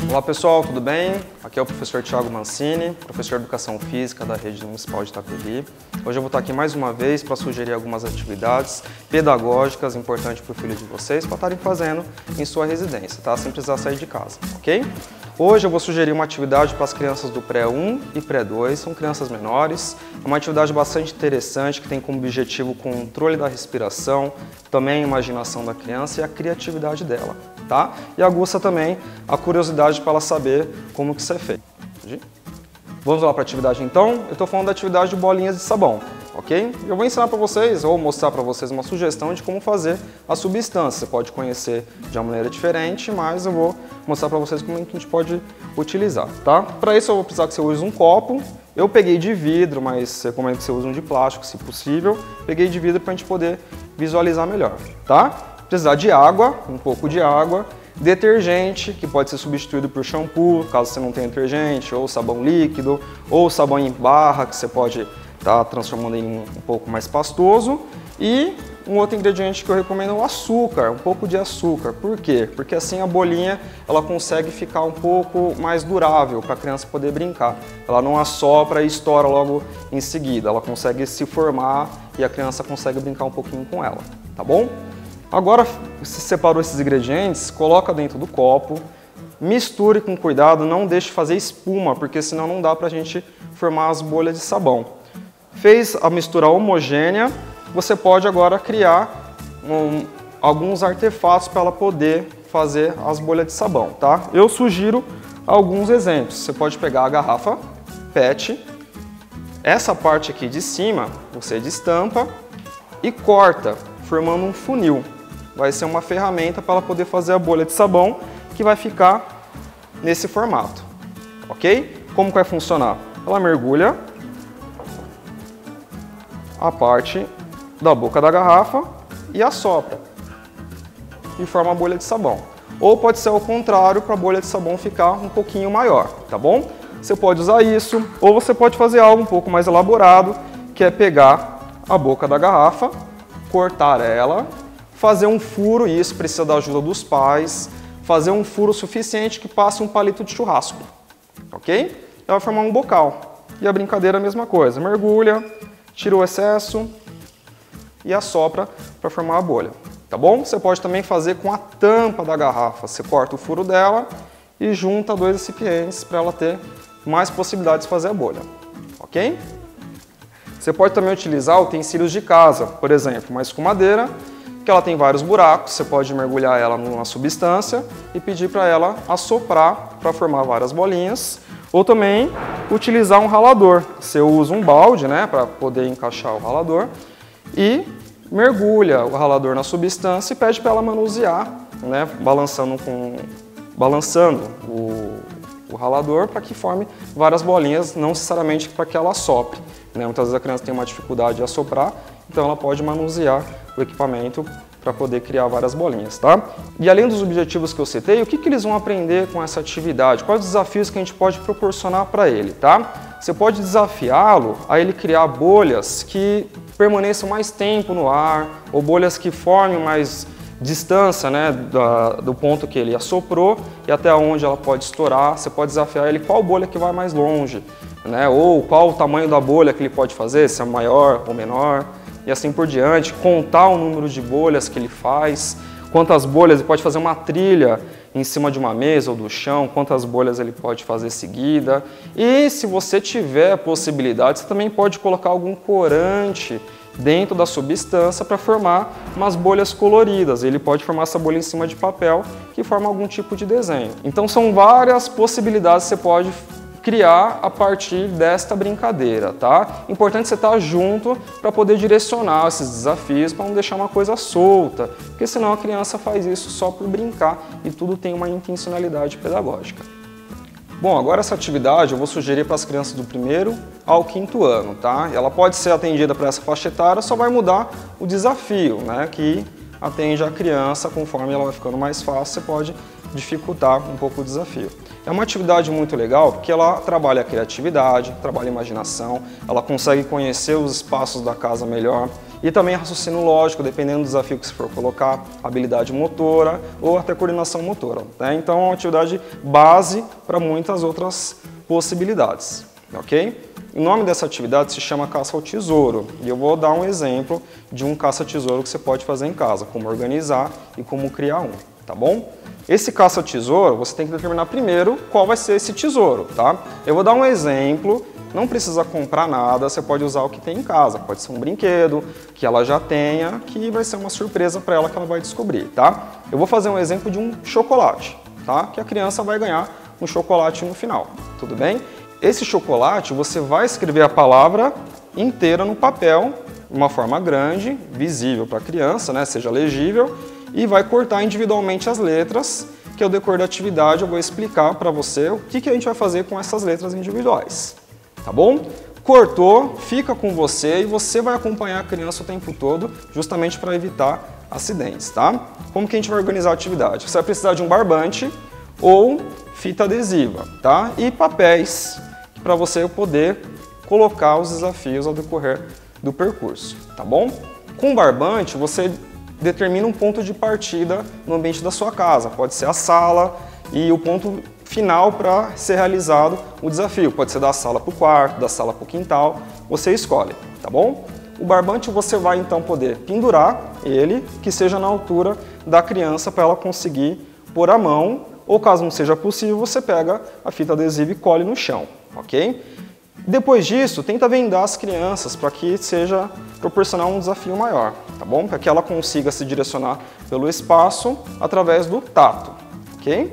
Olá pessoal, tudo bem? Aqui é o professor Thiago Mancini, professor de Educação Física da Rede Municipal de Itapevi. Hoje eu vou estar aqui mais uma vez para sugerir algumas atividades pedagógicas importantes para o filho de vocês para estarem fazendo em sua residência, tá? Sem precisar sair de casa, ok? Hoje eu vou sugerir uma atividade para as crianças do pré-1 e pré-2, são crianças menores. É uma atividade bastante interessante que tem como objetivo o controle da respiração, também a imaginação da criança e a criatividade dela, tá? E aguça também a curiosidade para ela saber como que isso é feito. Vamos lá para a atividade então? Eu estou falando da atividade de bolinhas de sabão, ok? Eu vou ensinar para vocês, ou mostrar para vocês uma sugestão de como fazer a substância. Você pode conhecer de uma maneira diferente, mas eu vou mostrar para vocês como a gente pode utilizar, tá? Para isso eu vou precisar que você use um copo. Eu peguei de vidro, mas eu recomendo que você use um de plástico, se possível. Peguei de vidro para a gente poder visualizar melhor, tá? Precisar de água, um pouco de água. Detergente, que pode ser substituído por shampoo, caso você não tenha detergente, ou sabão líquido, ou sabão em barra, que você pode estar transformando em um pouco mais pastoso. E um outro ingrediente que eu recomendo é o açúcar, um pouco de açúcar. Por quê? Porque assim a bolinha ela consegue ficar um pouco mais durável para a criança poder brincar. Ela não assopra e estoura logo em seguida, ela consegue se formar e a criança consegue brincar um pouquinho com ela, tá bom? Agora, se separou esses ingredientes, coloca dentro do copo, misture com cuidado, não deixe fazer espuma, porque senão não dá para a gente formar as bolhas de sabão. Fez a mistura homogênea, você pode agora criar alguns artefatos para ela poder fazer as bolhas de sabão, tá? Eu sugiro alguns exemplos. Você pode pegar a garrafa PET, essa parte aqui de cima você destampa e corta, formando um funil. Vai ser uma ferramenta para ela poder fazer a bolha de sabão que vai ficar nesse formato, ok? Como que vai funcionar? Ela mergulha a parte da boca da garrafa e assopra e forma a bolha de sabão. Ou pode ser ao contrário, para a bolha de sabão ficar um pouquinho maior, tá bom? Você pode usar isso, ou você pode fazer algo um pouco mais elaborado, que é pegar a boca da garrafa, cortar ela, fazer um furo, e isso precisa da ajuda dos pais, fazer um furo suficiente que passe um palito de churrasco, ok? Ela vai formar um bocal. E a brincadeira é a mesma coisa, mergulha, tira o excesso e assopra para formar a bolha, tá bom? Você pode também fazer com a tampa da garrafa, você corta o furo dela e junta dois recipientes para ela ter mais possibilidades de fazer a bolha, ok? Você pode também utilizar utensílios de casa, por exemplo, uma escumadeira, que ela tem vários buracos, você pode mergulhar ela numa substância e pedir para ela assoprar para formar várias bolinhas. Ou também utilizar um ralador. Você usa um balde, né, para poder encaixar o ralador e mergulha o ralador na substância e pede para ela manusear, né, balançando o ralador para que forme várias bolinhas, não necessariamente para que ela assopre, né? Muitas vezes a criança tem uma dificuldade de assoprar, então ela pode manusear o equipamento para poder criar várias bolinhas, tá? E além dos objetivos que eu citei, o que eles vão aprender com essa atividade? Quais os desafios que a gente pode proporcionar para ele, tá? Você pode desafiá-lo a ele criar bolhas que permaneçam mais tempo no ar, ou bolhas que formem mais distância, né, do ponto que ele assoprou e até onde ela pode estourar. Você pode desafiar ele qual bolha que vai mais longe, né, ou qual o tamanho da bolha que ele pode fazer, se é maior ou menor, e assim por diante. Contar o número de bolhas que ele faz, quantas bolhas ele pode fazer uma trilha em cima de uma mesa ou do chão, quantas bolhas ele pode fazer seguida. E se você tiver a possibilidade, você também pode colocar algum corante dentro da substância para formar umas bolhas coloridas. Ele pode formar essa bolha em cima de papel que forma algum tipo de desenho. Então são várias possibilidades que você pode criar a partir desta brincadeira, tá? Importante você estar junto para poder direcionar esses desafios, para não deixar uma coisa solta, porque senão a criança faz isso só por brincar e tudo tem uma intencionalidade pedagógica. Bom, agora essa atividade eu vou sugerir para as crianças do 1º ao 5º ano, tá? Ela pode ser atendida para essa faixa etária, só vai mudar o desafio, né? Que atende a criança, conforme ela vai ficando mais fácil, você pode dificultar um pouco o desafio. É uma atividade muito legal porque ela trabalha a criatividade, trabalha a imaginação, ela consegue conhecer os espaços da casa melhor E também raciocínio lógico, dependendo do desafio que você for colocar, habilidade motora ou até coordenação motora, né? Então é uma atividade base para muitas outras possibilidades, ok? O nome dessa atividade se chama caça ao tesouro e eu vou dar um exemplo de um caça-tesouro que você pode fazer em casa, como organizar e como criar um, tá bom? Esse caça ao tesouro, você tem que determinar primeiro qual vai ser esse tesouro, tá? Eu vou dar um exemplo, não precisa comprar nada, você pode usar o que tem em casa, pode ser um brinquedo que ela já tenha, que vai ser uma surpresa para ela que ela vai descobrir, tá? Eu vou fazer um exemplo de um chocolate, tá? Que a criança vai ganhar um chocolate no final, tudo bem? Esse chocolate, você vai escrever a palavra inteira no papel, de uma forma grande, visível para a criança, né, seja legível, e vai cortar individualmente as letras, que ao decorrer da atividade eu vou explicar para você o que a gente vai fazer com essas letras individuais, tá bom? Cortou, fica com você e você vai acompanhar a criança o tempo todo, justamente para evitar acidentes, tá? Como que a gente vai organizar a atividade? Você vai precisar de um barbante ou fita adesiva, tá? E papéis para você poder colocar os desafios ao decorrer do percurso, tá bom? Com o barbante, você determina um ponto de partida no ambiente da sua casa, pode ser a sala e o ponto final para ser realizado o desafio, pode ser da sala para o quarto, da sala para o quintal, você escolhe, tá bom? O barbante você vai então poder pendurar ele, que seja na altura da criança para ela conseguir pôr a mão, ou caso não seja possível, você pega a fita adesiva e colhe no chão, ok? Depois disso, tenta vendar as crianças para que seja proporcional um desafio maior, tá bom? Para que ela consiga se direcionar pelo espaço através do tato, ok?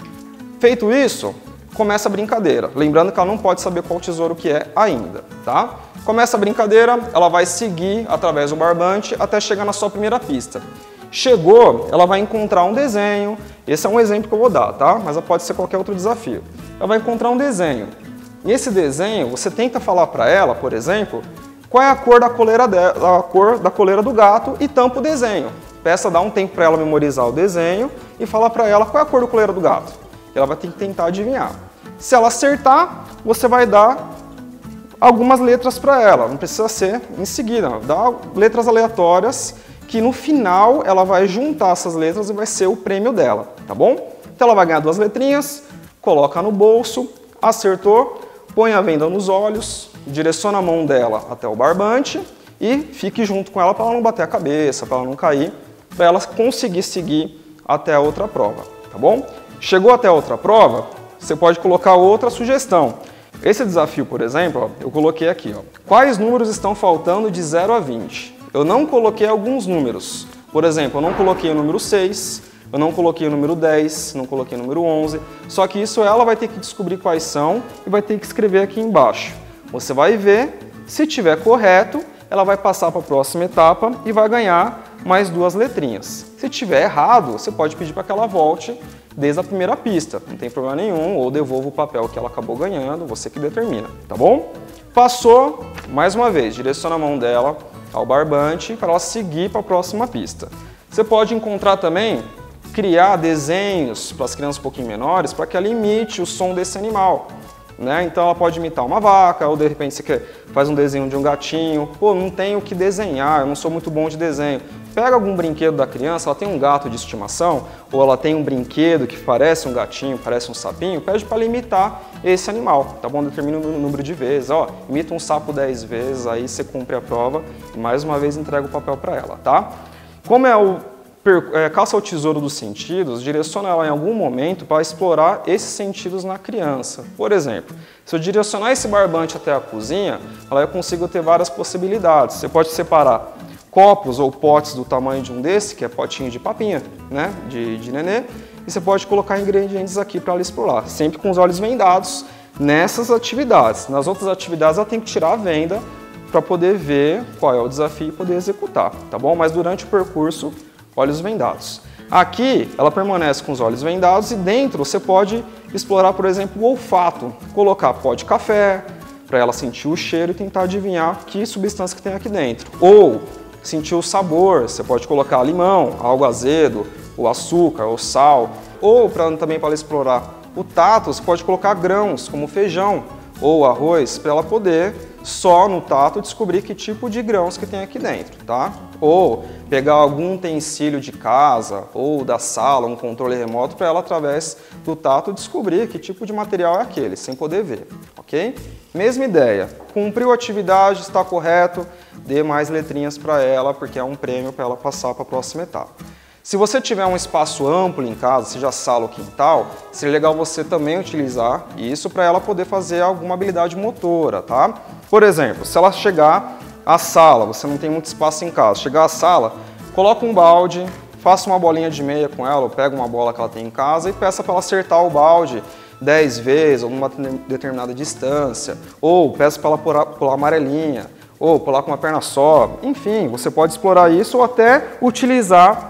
Feito isso, começa a brincadeira. Lembrando que ela não pode saber qual tesouro que é ainda, tá? Começa a brincadeira, ela vai seguir através do barbante até chegar na sua primeira pista. Chegou, ela vai encontrar um desenho, esse é um exemplo que eu vou dar, tá? Mas pode ser qualquer outro desafio. Ela vai encontrar um desenho. E esse desenho, você tenta falar para ela, por exemplo, qual é a cor da coleira dela, a cor da coleira do gato e tampa o desenho. Peça, dá um tempo para ela memorizar o desenho e falar para ela qual é a cor da coleira do gato. Ela vai ter que tentar adivinhar. Se ela acertar, você vai dar algumas letras para ela, não precisa ser em seguida, dá letras aleatórias que no final ela vai juntar essas letras e vai ser o prêmio dela, tá bom? Então ela vai ganhar 2 letrinhas, coloca no bolso, acertou, põe a venda nos olhos, direciona a mão dela até o barbante e fique junto com ela para ela não bater a cabeça, para ela não cair, para ela conseguir seguir até a outra prova, tá bom? Chegou até a outra prova, você pode colocar outra sugestão. Esse desafio, por exemplo, ó, eu coloquei aqui, ó, quais números estão faltando de 0 a 20? Eu não coloquei alguns números. Por exemplo, eu não coloquei o número 6, eu não coloquei o número 10, não coloquei o número 11. Só que isso ela vai ter que descobrir quais são e vai ter que escrever aqui embaixo. Você vai ver, se tiver correto, ela vai passar para a próxima etapa e vai ganhar mais 2 letrinhas. Se tiver errado, você pode pedir para que ela volte desde a primeira pista, não tem problema nenhum, ou devolva o papel que ela acabou ganhando, você que determina, tá bom? Passou, mais uma vez, direciona a mão dela ao barbante para ela seguir para a próxima pista. Você pode encontrar também, criar desenhos para as crianças um pouquinho menores para que ela imite o som desse animal, né? Então ela pode imitar uma vaca, ou de repente você faz um desenho de um gatinho, pô, não tenho o que desenhar, eu não sou muito bom de desenho. Pega algum brinquedo da criança, ela tem um gato de estimação, ou ela tem um brinquedo que parece um gatinho, parece um sapinho, pede para ela imitar esse animal, tá bom? Determina o número de vezes, ó, imita um sapo 10 vezes, aí você cumpre a prova e mais uma vez entrega o papel para ela, tá? Como é o caça ao tesouro dos sentidos, direciona ela em algum momento para explorar esses sentidos na criança. Por exemplo, se eu direcionar esse barbante até a cozinha, ela consigo ter várias possibilidades. Você pode separar copos ou potes do tamanho de um desse, que é potinho de papinha, né, de nenê, e você pode colocar ingredientes aqui para ela explorar, sempre com os olhos vendados nessas atividades. Nas outras atividades ela tem que tirar a venda para poder ver qual é o desafio e poder executar, tá bom? Mas durante o percurso, olhos vendados. Aqui ela permanece com os olhos vendados e dentro você pode explorar, por exemplo, o olfato, colocar pó de café para ela sentir o cheiro e tentar adivinhar que substância que tem aqui dentro. Ou sentir o sabor, você pode colocar limão, algo azedo, o açúcar, ou sal. Ou também para ela explorar o tato, você pode colocar grãos, como feijão ou arroz, para ela poder só no tato descobrir que tipo de grãos que tem aqui dentro, tá? Ou pegar algum utensílio de casa ou da sala, um controle remoto, para ela, através do tato, descobrir que tipo de material é aquele, sem poder ver, ok? Mesma ideia, cumpriu a atividade, está correto, dê mais letrinhas para ela, porque é um prêmio para ela passar para a próxima etapa. Se você tiver um espaço amplo em casa, seja sala ou quintal, seria legal você também utilizar isso para ela poder fazer alguma habilidade motora, tá? Por exemplo, se ela chegar à sala, você não tem muito espaço em casa, chegar à sala, coloca um balde, faça uma bolinha de meia com ela, ou pega uma bola que ela tem em casa e peça para ela acertar o balde 10 vezes, ou numa determinada distância, ou peça para ela pular amarelinha, ou pular com uma perna só, enfim, você pode explorar isso ou até utilizar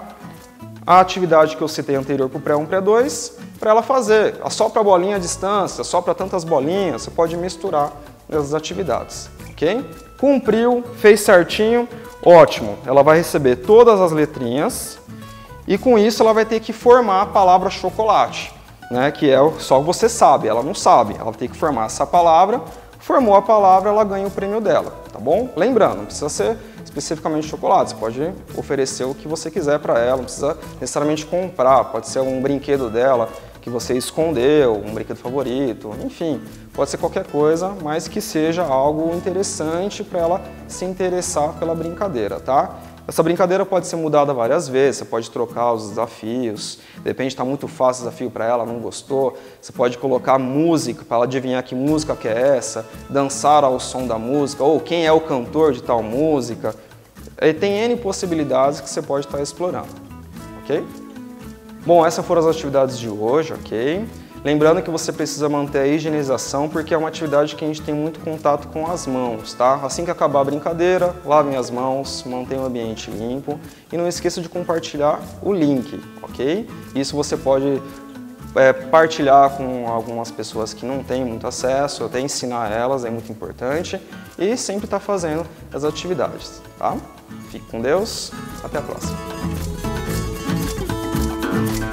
a atividade que eu citei anterior para o pré-1 e pré-2, para ela fazer. Só para bolinha à distância, só para tantas bolinhas, você pode misturar as atividades, ok? Cumpriu, fez certinho, ótimo. Ela vai receber todas as letrinhas e com isso ela vai ter que formar a palavra chocolate, né? Que é só você sabe, ela não sabe. Ela tem que formar essa palavra, formou a palavra, ela ganha o prêmio dela, tá bom? Lembrando, não precisa ser especificamente chocolate, você pode oferecer o que você quiser para ela, não precisa necessariamente comprar, pode ser um brinquedo dela que você escondeu, um brinquedo favorito, enfim, pode ser qualquer coisa, mas que seja algo interessante para ela se interessar pela brincadeira, tá? Essa brincadeira pode ser mudada várias vezes, você pode trocar os desafios, de repente está muito fácil o desafio para ela, não gostou, você pode colocar música para ela adivinhar que música que é essa, dançar ao som da música, ou quem é o cantor de tal música. Tem N possibilidades que você pode estar explorando, ok? Bom, essas foram as atividades de hoje, ok? Lembrando que você precisa manter a higienização, porque é uma atividade que a gente tem muito contato com as mãos, tá? Assim que acabar a brincadeira, lavem as mãos, mantenha o ambiente limpo e não esqueça de compartilhar o link, ok? Isso você pode partilhar com algumas pessoas que não têm muito acesso, até ensinar elas, é muito importante, e sempre estar fazendo as atividades, tá? Fique com Deus, até a próxima!